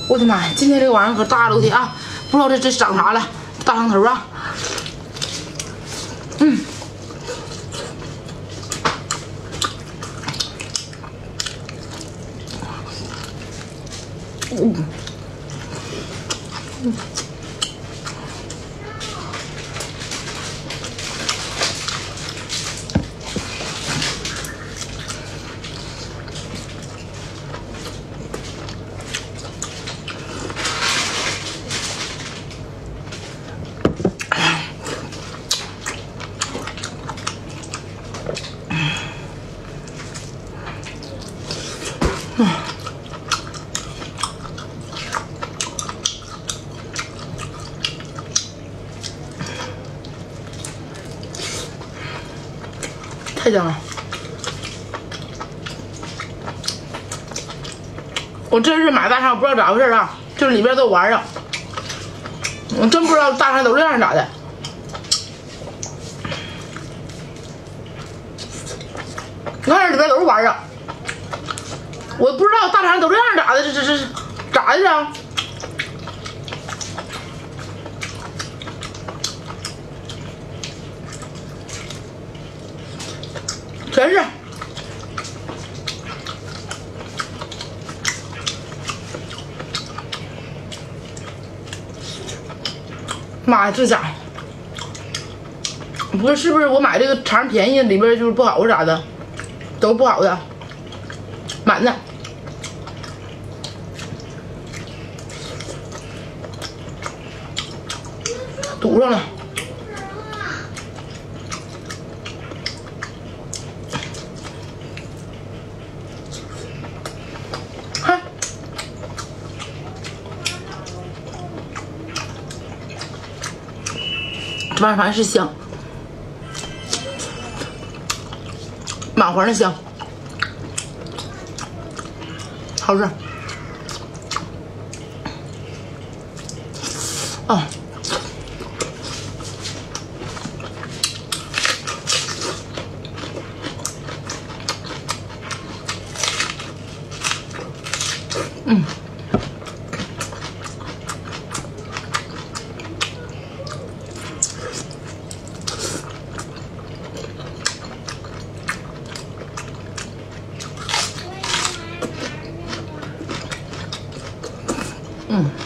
我的妈呀！今天这个玩意儿可大了，我天啊！不知道这长啥了，大长头啊！太香了！我这是买大肠，不知道咋回事啊，就是里边都有玩意儿，我真不知道大肠都这样咋的。你看这里边都是玩意儿，我不知道大肠都这样咋的，这咋的啊？全是。妈呀，这家伙不是，是不是我买这个肠便宜，里边就是不好咋的，都不好的，满的。堵上了。看，这玩意儿反正是香，满黄的香，好吃。哦。嗯。